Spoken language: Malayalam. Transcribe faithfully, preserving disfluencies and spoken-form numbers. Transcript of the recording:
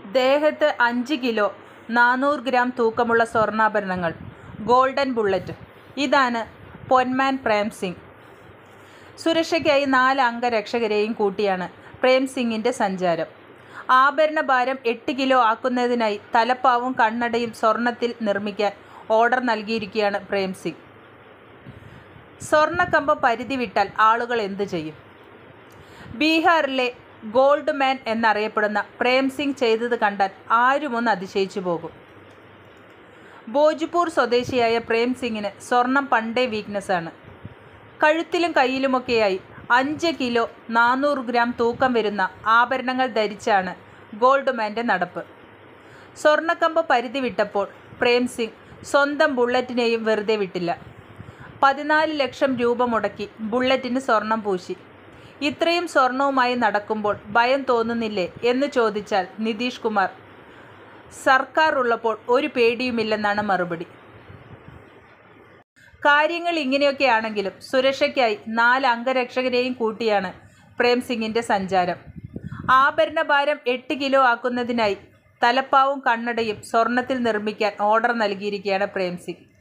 ദേഹത്ത് അഞ്ച് കിലോ നാനൂറ് ഗ്രാം തൂക്കമുള്ള സ്വർണ്ണാഭരണങ്ങൾ, ഗോൾഡൻ ബുള്ളറ്റ്. ഇതാണ് പൊന്മാൻ പ്രേം സിംഗ്. സുരക്ഷയ്ക്കായി നാല് അംഗരക്ഷകരെയും കൂട്ടിയാണ് പ്രേം സിംഗിൻ്റെ സഞ്ചാരം. ആഭരണ ഭാരം എട്ട് കിലോ ആക്കുന്നതിനായി തലപ്പാവും കണ്ണടയും സ്വർണത്തിൽ നിർമ്മിക്കാൻ ഓർഡർ നൽകിയിരിക്കുകയാണ് പ്രേം സിംഗ്. സ്വർണ്ണക്കമ്പം പരിധി വിട്ടാൽ ആളുകൾ എന്തു ചെയ്യും? ബീഹാറിലെ ഗോൾഡ് മാൻ എന്നറിയപ്പെടുന്ന പ്രേം സിംഗ് ചെയ്തത് കണ്ടാൽ ആരുമൊന്ന് അതിശയിച്ചു പോകും. ഭോജ്പൂർ സ്വദേശിയായ പ്രേം സിംഗിന് സ്വർണം പണ്ടേ വീക്ക്നെസ്സാണ്. കഴുത്തിലും കയ്യിലുമൊക്കെയായി അഞ്ച് കിലോ നാനൂറ് ഗ്രാം തൂക്കം വരുന്ന ആഭരണങ്ങൾ ധരിച്ചാണ് ഗോൾഡ് മാൻ്റെ നടപ്പ്. സ്വർണ്ണക്കമ്പ് പരിധി വിട്ടപ്പോൾ പ്രേം സിംഗ് സ്വന്തം ബുള്ളറ്റിനെയും വെറുതെ വിട്ടില്ല. പതിനാല് ലക്ഷം രൂപ മുടക്കി ബുള്ളറ്റിന് സ്വർണം പൂശി. ഇത്രയും സ്വർണവുമായി നടക്കുമ്പോൾ ഭയം തോന്നുന്നില്ലേ എന്ന് ചോദിച്ചാൽ നിതീഷ് കുമാർ, സർക്കാർ ഉള്ളപ്പോൾ ഒരു പേടിയുമില്ലെന്നാണ് മറുപടി. കാര്യങ്ങൾ ഇങ്ങനെയൊക്കെയാണെങ്കിലും സുരക്ഷയ്ക്കായി നാല് അംഗരക്ഷകരെയും കൂട്ടിയാണ് പ്രേം സിംഗിൻ്റെ സഞ്ചാരം. ആഭരണ ഭാരം എട്ട് കിലോ ആക്കുന്നതിനായി തലപ്പാവും കണ്ണടയും സ്വർണത്തിൽ നിർമ്മിക്കാൻ ഓർഡർ നൽകിയിരിക്കുകയാണ് പ്രേം സിംഗ്.